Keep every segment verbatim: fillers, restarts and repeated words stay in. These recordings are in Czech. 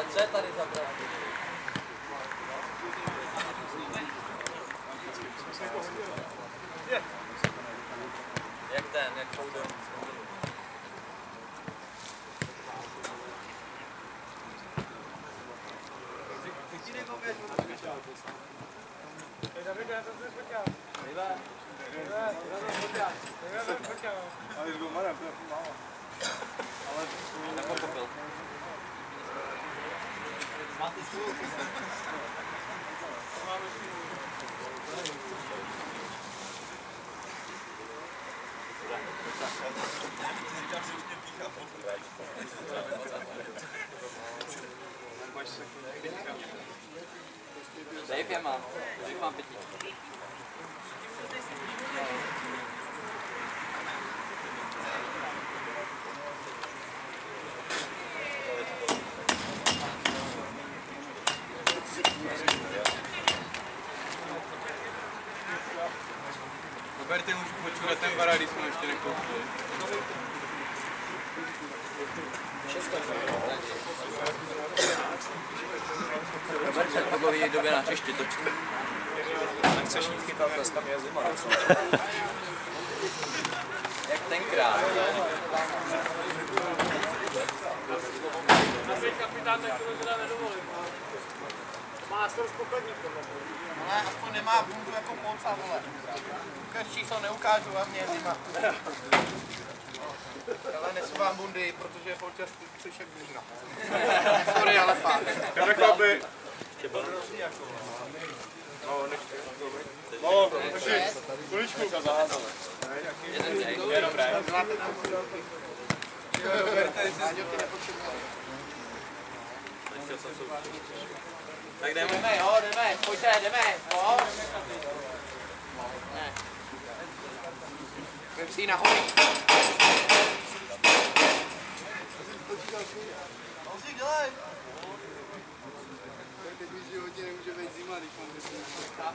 Co je tady za brát? Jak ten, jak Foden. Ale byl marem, to je málo. Ale nepochopil. Máte stůl? Dave já mám, Dave mám pětí. Roberte, můžu počurat ten barák, když jsme ještě nekoupili. Roberte, po dlouhé době na hřišti točte. Nechceš jít chytat, dneska mi je zima. Jak tenkrát. A teď kapitán tak to teda nedovolí. Má stor s pokladníkem. Ale aspoň nemá bundu jako polca, vole. Ukaž číslo neukážu, hlavně zima. Ale nesu vám bundy, protože je polčas přišek bůžna. Sorry, ale fakt. Jakoby... No, takže kuličku ukázal. Je dobré. Tak jdeme. Jdeme, jo, jdeme, pojďte, jdeme, jo. Ne. Vem si ji nahoru. Co si dělej? Teď mi v životě nemůže být zima, když mám vyslůvka.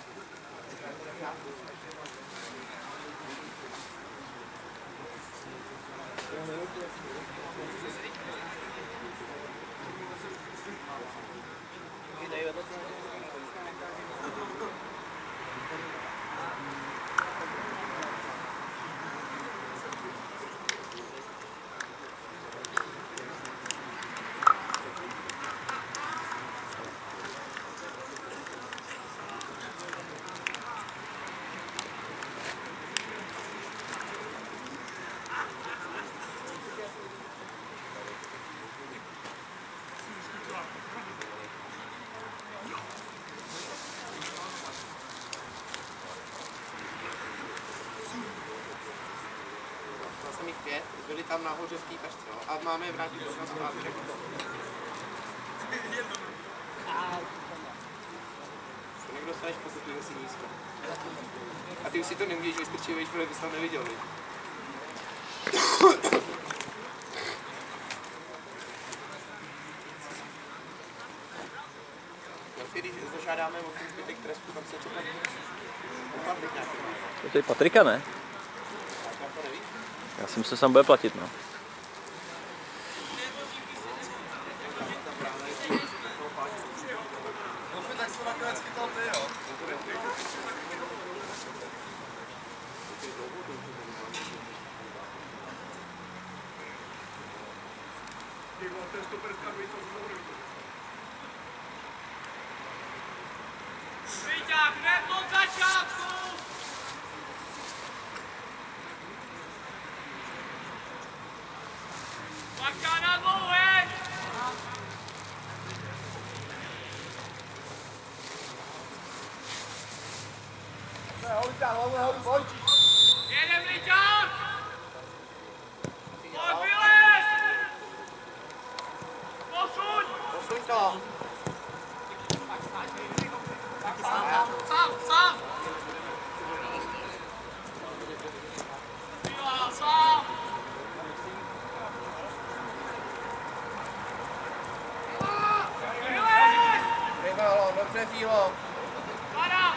Pět, byli tam nahoře v té tašce, no. A máme je vrátit do nás zpátky. Někdo dostaneš pokutu, že jsi nízko. A ty už si to nemůžeš vystrčit, víš, protože bys tam neviděl, víš. Když zažádáme o ten zbytek trestu, tam se co platí? Poplatek nějaký. To je Patrika, ne? Já si myslím, že sám bude platit, no. Tak se nakonec chytal ty, jo? Víťák, hned od začátku! Maká na dlouhé! Jedem, Víťák! Pojď, vylez! Posuň! Posuň to! Sám, sám, sám! Fíla, sám! Vylez! Vybalo, dobře, Fílo. Para!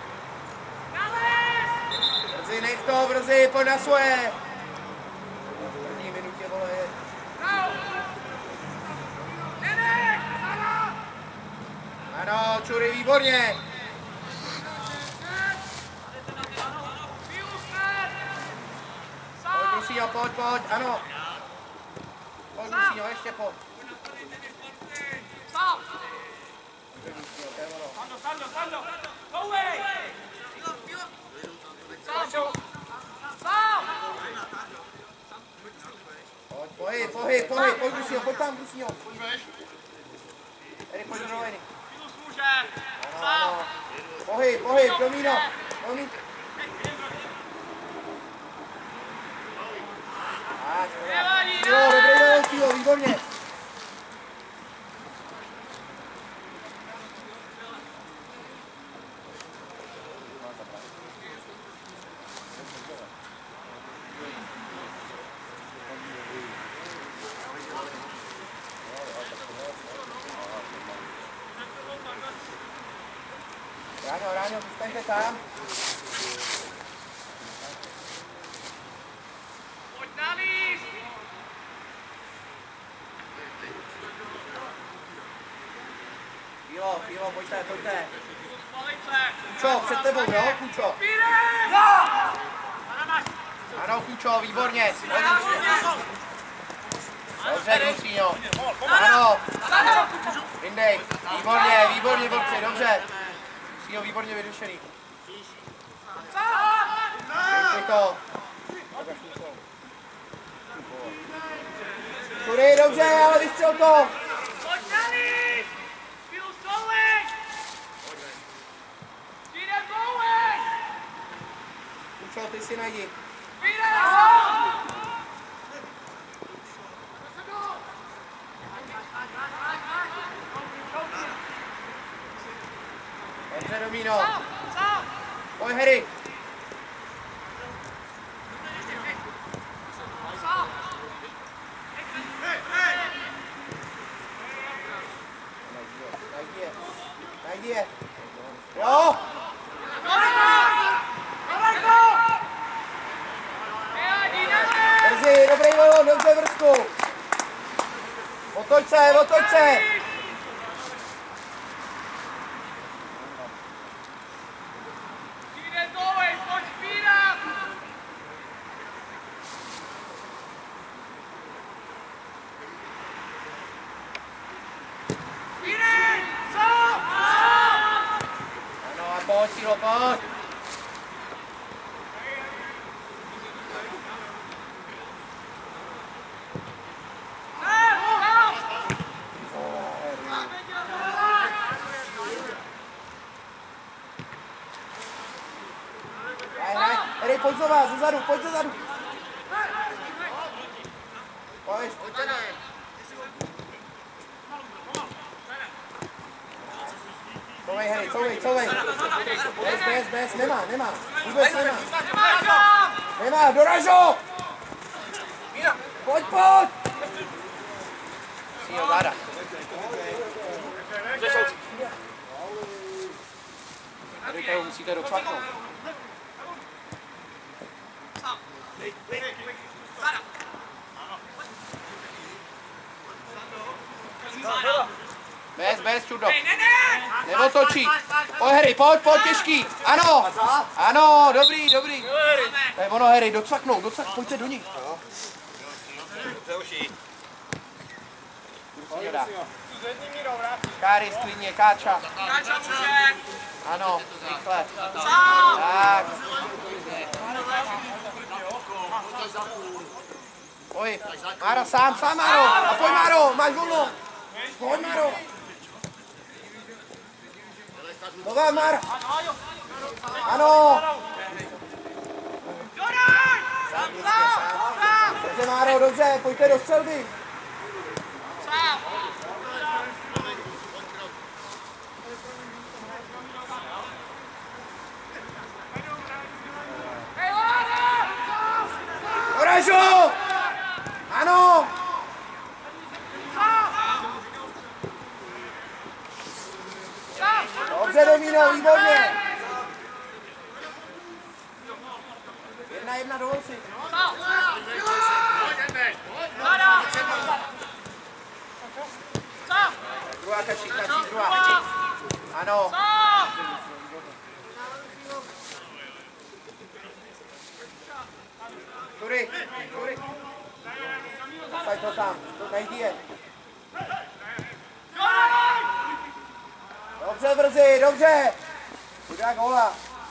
Brzy, nech to, brzy, pojď na svoje. Ano, Čury, výborně. Pojď, Rusíňo, pojď, pojď, ano. Pojď, Rusíňo, ještě pojď. Sando, Sando, Sando! Go away! Sando! Pojď, pohyb, pohyb, pohyb, pojď, Rusíňo, pojď tam, Rusíňo. Erik, pojď do roviny. Ano, ano. Pohyb, pohyb, domíno. Domíno. Jo, dobrý velkýho, výborně. Ráňo, Ráňo, zůstaňte tam. Pojď navíc! Fílo, Fílo, pojďte, pojďte. Kučo, před tebou, jo, Kučo. Ano, Kučo, výborně. Dobře, Rusíňo. Ano. Vindej, výborně, výborně, borci, dobře. Rusíňo, výborně vyrušený. Pojďte. Kury, dobře, ale vystřel to. Pojď navíc! Feel going! Get it going! Kučo, ty si najdi. Dobře, Domíno. Pojď, Harry. Najdi je. Najdi je. Jo. Brzy, dobrý volon, dobře vrstku. Otoč se, otoč se. Ano, a pojď, Sílo, pojď. Hej, pojď znova, zezadu, pojď zezadu. Pojď. Couvej, Harry, couvej, couvej. Bez, bez, bez, nemá, nemá. Vůbec nemá. Nemá, doražo! Pojď, pojď! Sího, vláda. Tady toho musíte docvaknout. Bez, bez, čudo. Neotočí. Pojď, Harry, pojď, pojď, těžký. Ano, ano, dobrý, dobrý. To je ono, Harry, docvaknout, docvak, pojďte do nich. Káry, sklidně, Káča. Ano, rychle. Tak. Pojď, Máro, sám, sám, Máro. A pojď, Máro, máš volno. Pojď, Máro. Nová, Máro. Ano. Sám, jistě, sám. Dobře, Máro, dobře, pojďte do střelby. Oražo! Ano! Dobře, Domíno, výborně! Jedna, jedna, dovol si. Druhá kačí, kačí, druhá. Ano. Tury, tury. Zastaň to tam, to najdi je. Dobře, brzy, dobře. Udá góla.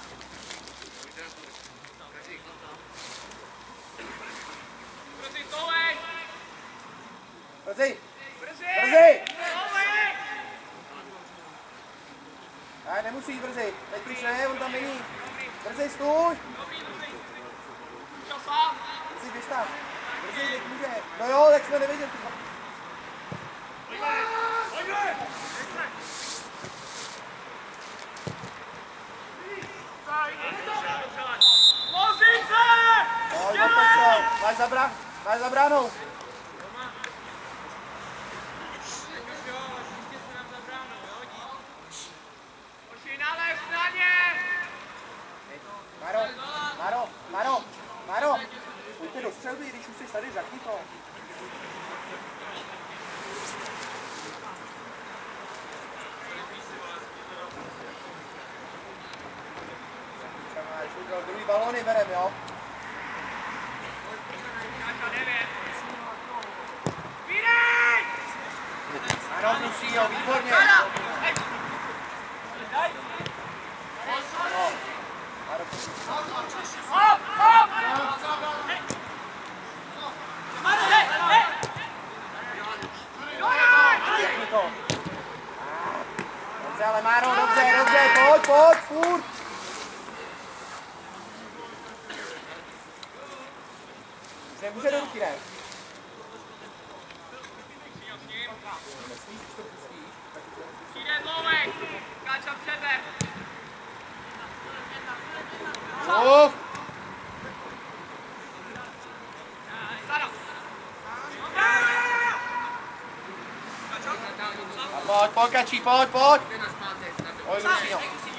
Brzy, brzy. Ne, nemusí jít brzy. Teď už ne, on tam není. Brzy, stůj. Brzy, běž tam. Brzy, teď může. No jo, tak jsme nevěděli. Máš za brán, máš za bránou. Maro, Maro, Maro, Maro. Pojďte do střelby, když už jsi tady, řekni to. Druhý balóny berem, jo? Ano, musí, jo, výborně. Ano. Dobře, ale Máro, dobře, dobře, pojď, pojď, furt. Nemůže do ruky, ne? Přijde dlouhej, Káča přebe. Uf. Pojď, pojď, Kačí, pojď, pojď. Pojď, Rusíňo.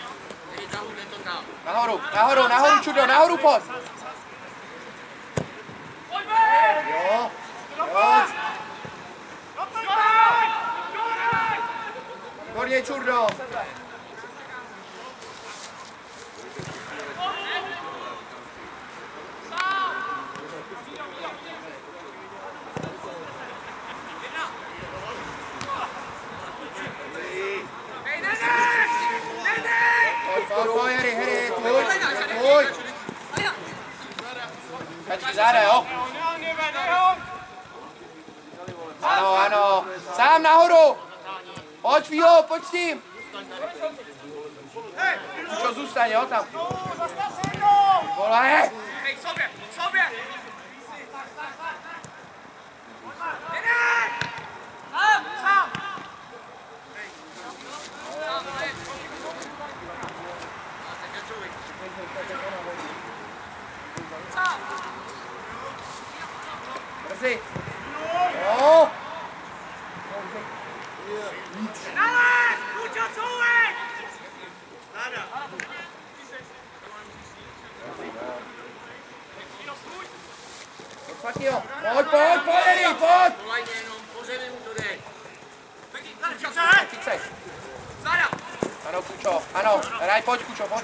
Nahoru, nahoru, nahoru, Čudo, nahoru, pojď. Jo, jo. Výborně, Čurdo. Pojď, Harry, Harry, pojď, pojď. Kačí, záda, jo? Ano, ano. Sám nahoru. Pojď, Fího, pojď s tím. Čo, zůstaň, jo, tam. Vole. Hej, sobě, sobě. Sám, sám. Brzy. Jo. Nalez, Kučo, couvej. Fakt jo. Pojď, pojď, pojď, Harry, pojď. Třicet. Ano, Kučo, ano. Hraj, pojď, Kučo, pojď.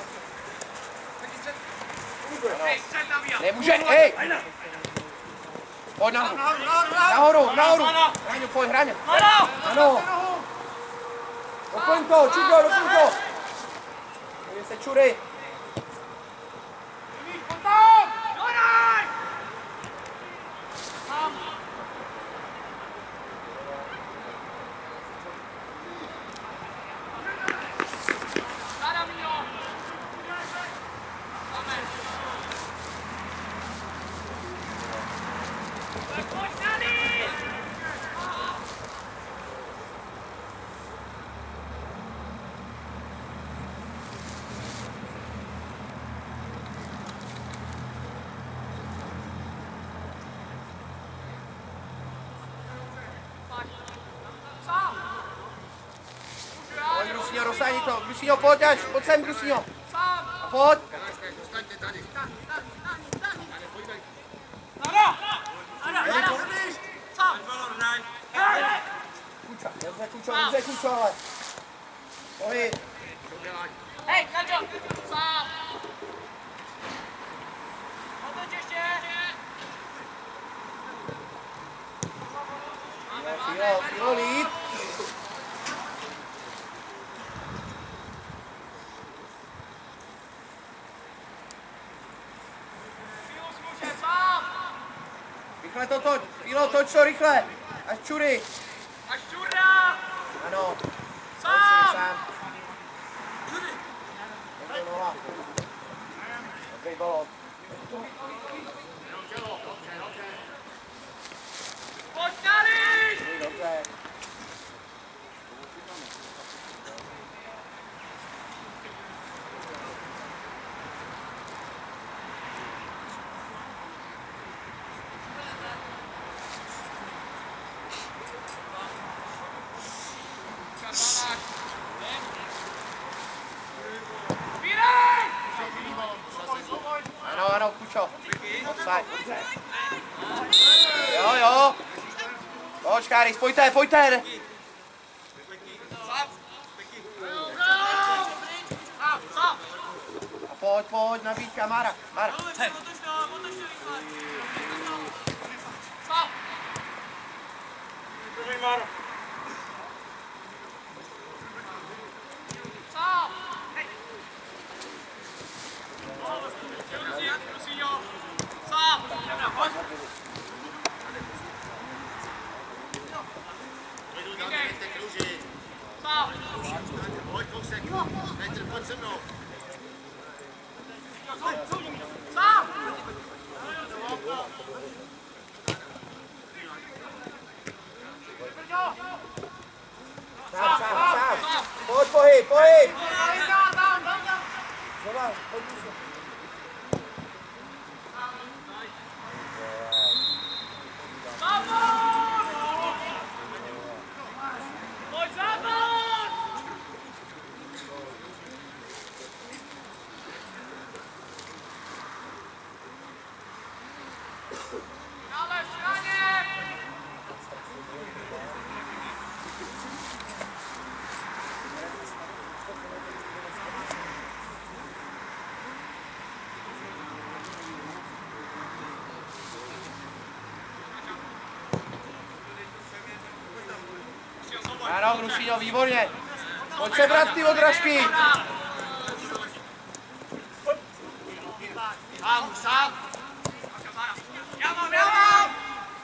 Ano. Nemůže, hej. Pojď nahoru. Nahoru, nahoru. Hraňo, pojď, Hraňo. Ano. Doplň to, Čudo, doplň to. Pojď se, Čury. Grusíňo, rozsáhni to. Grusíňo, pojď až. Pojď sem, Grusíňo. A pojď. Kuča, dobře, Kučo, dobře, Kučo, ale. Pohyb. Hej, Kačo! Sám! Otoč ještě! Filo, Filo, líp. Rychle to toč, Filo, toč to rychle. Až čury. Až čurá! Ano. Sám! Sám. Dobrý noha. Dobrý balón. Pojď tady! Dobrý, dobře. Ano, ano, Kučo. Offside. Jo, jo. Pojď, Káris, pojďte, pojďte. A pojď, pojď, nabídka, Mara. Mara. Pojď kousek, Petr, pojď se mnou. Sám, sám, sám. Pojď, pohyb, pohyb. Zobáš, pojď se. Ano, Grusíňo, výborně. Pojď se brát ty odražky. Sám, sám. Já mám, já mám!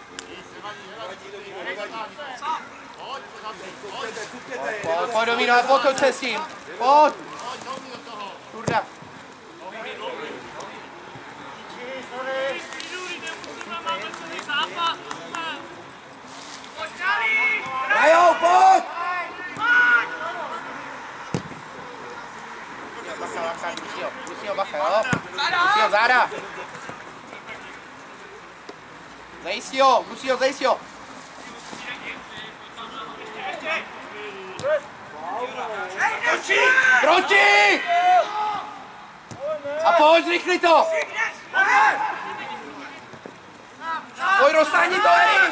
Pojď, pojď do míru, potoč se s tím. Pojď. Turda. Rajou, pojď! Bacha, bacha, Grusíňo, Grusíňo, bacha, jo? Grusíňo, záda. Zajistí ho, Grusíňo, zajistí ho. Proti! A pojď, zrychli to! Pojď, roztáhni to, Eri!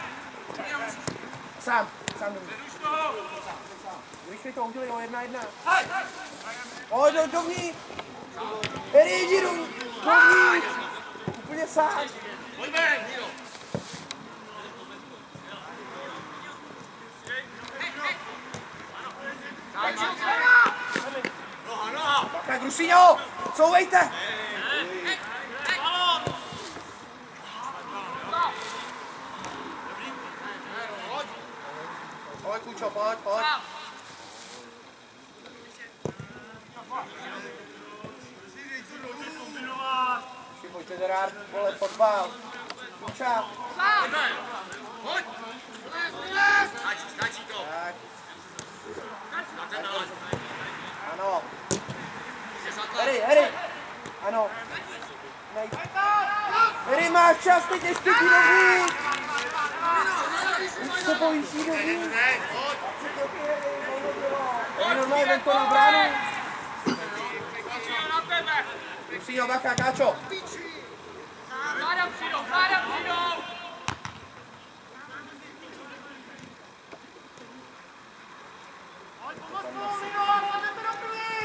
Sám, sám domů. Zrychli to, udělej ho, jedna, jedna. Pojď, do, dovnitř! Eri, jdi do, dovnitř! Úplně sám. Pojďme, Miro. Noha, noha. Bacha, Grusíňo, couvejte! Pojď, Kučo, pojď, pojď. Pojďte hrát, vole, fotbal. Kuča. Pojď. Stačí, stačí to. Tak, Na ten nalez. ano. Heri, Heri. Ano. Nej. Heri, máš čas, teď ještě jdi dovnitř. Už se bojíš, jdi dovnitř. Heri, normálně ven to na bránu. Grusíňo, bacha, Káčo. Záda přijdou, záda přijdou! Pojď, pomoz mu, Mino, pojďte do první!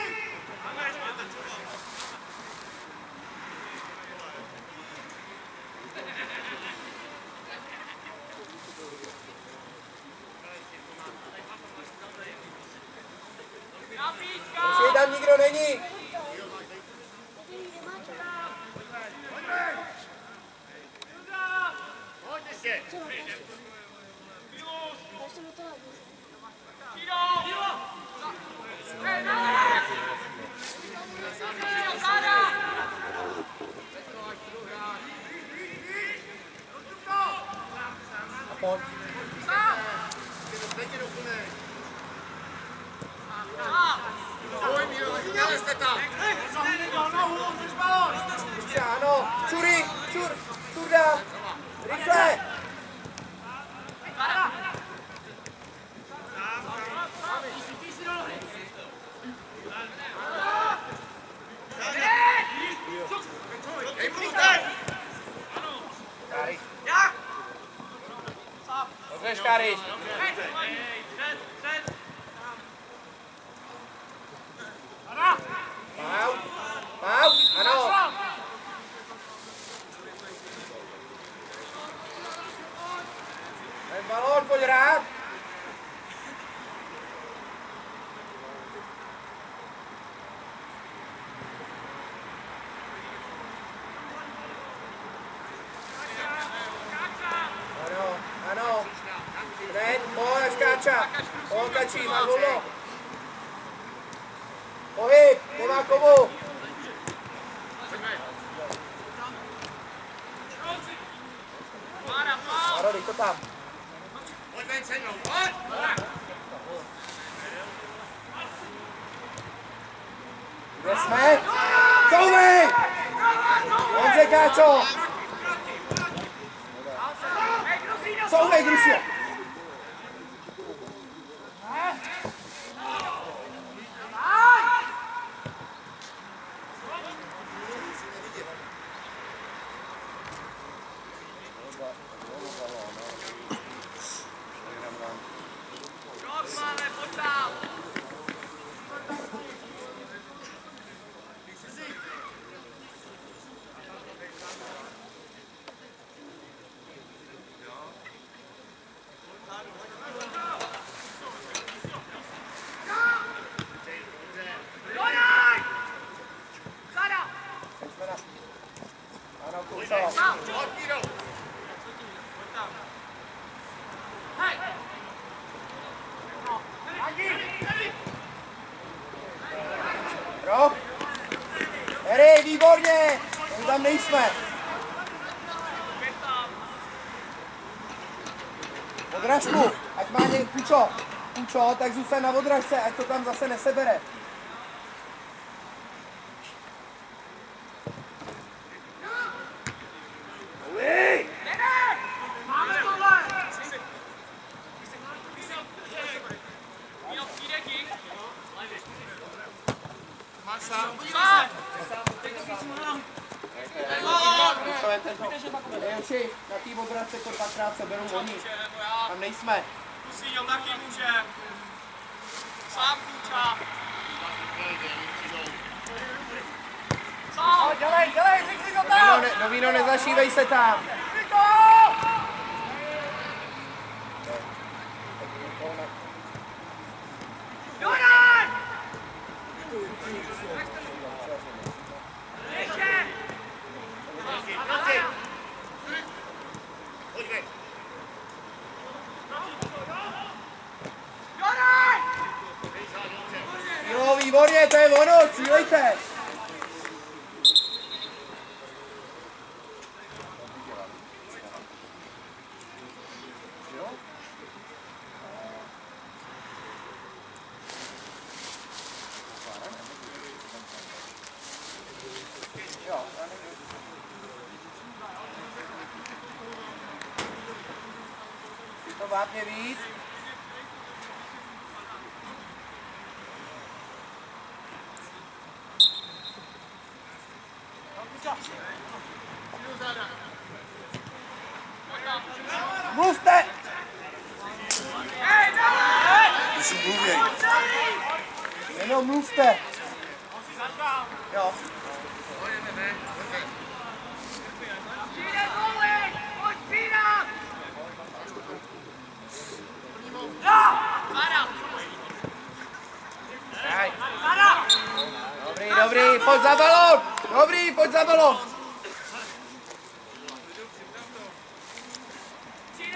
Pojď. Ano, čury, čur, čurda, rychle. Dobře, Škáryš. Pau, Pau, ano. Ten balón, pojď hrát. Ano, ano. Hned, pojď, skáča. Otačí, má volno. Pohyb, nemá komu. Aro, dej to tam. Kde jsme? Couvej! Honře, Káčo! Couvej, Grusio! Pro? Hry, výborně! Tam nejsme. Odražku, ať má někdo Kučo. Kučo, tak zůstaň na odražce, ať to tam zase nesebere. Nejlepší, na té obrace to dvakrát se berou oni. Tam nejsme. Musí, on taky může. Sám Kůča. Sám. Dělej, dělej, řekni to tam! Do víno nezašívej se tam. Joran! Ještě! Jo, výborně, to je ono, střílejte. To vápně víc. Mluvte! Jenom mluvte. Jo. Dobrý, dobrý, pojď za balón! Dobrý, pojď za balón!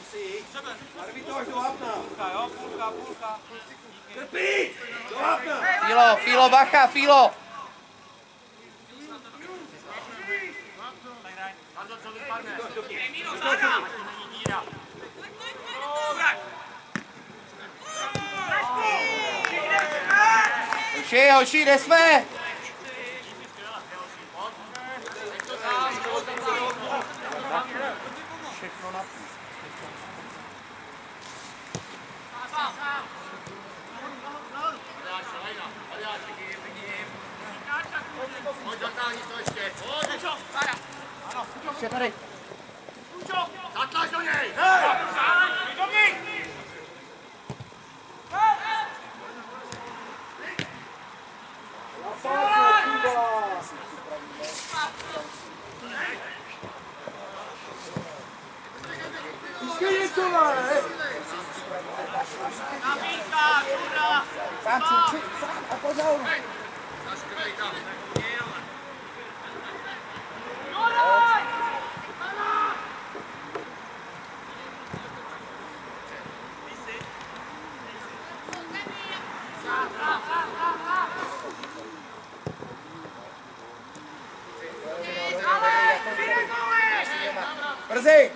Arbí to až do vápna. Půlka, jo, půlka, půlka. Trpí! Do vápna! Fílo, Fílo, bacha, Fílo! Hoši, hoši, kde jsme? Všechno na půl. Ještě tady. Zatlač do něj! Nabídka, kurva! Sám čuči, sám a pozor. Zaskryj tam. Brzy!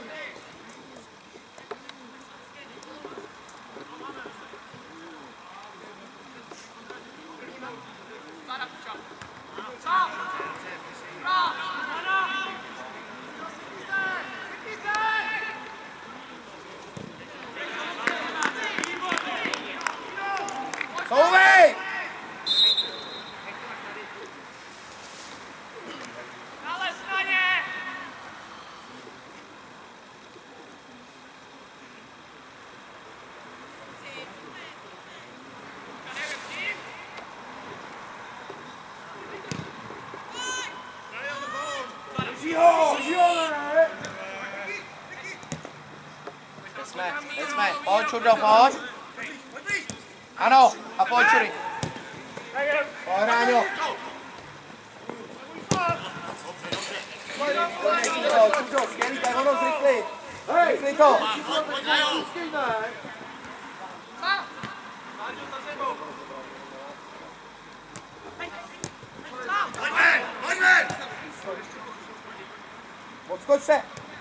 Souvej! Nalez na ně! Drží ho! Drží ho, ne? Kde jsme, kde jsme? Pojď, Čurdo, pojď. Ano, a pojď, Čury. Pojď, Ráňo. Čurdo, skvělý, tak ono zrychli. Zrychli to. Pojďme! Pojďme! Odskoč se.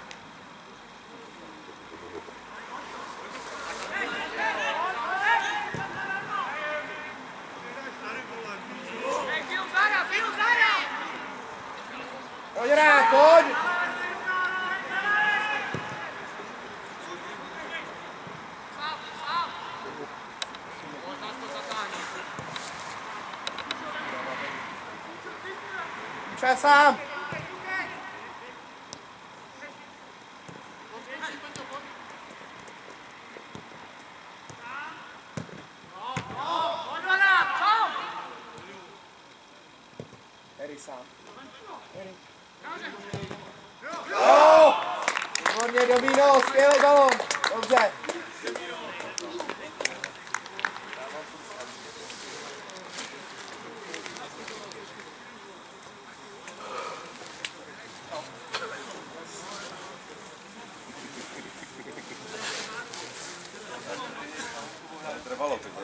Pojď, Rák, pojď! Čas sám! Harry sám. Harry. Jo! Výborně, Domino, skvělý balon. Dobře. Trvalo to.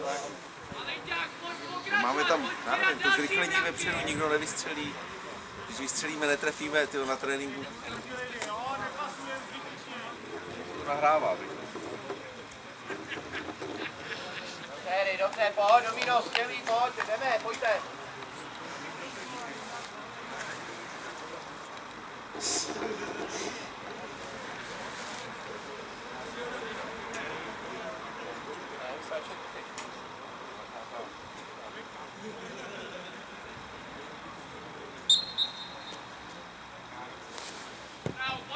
Máme tam, já nevím, to zrychlení vepředu nikdo nevystřelí. Když vystřelíme, netrefíme, tyho na tréninku. To nahrává. Dobře, dobře, pojď, Domino, skvělý, pojď, jdeme, pojďte. Bravo!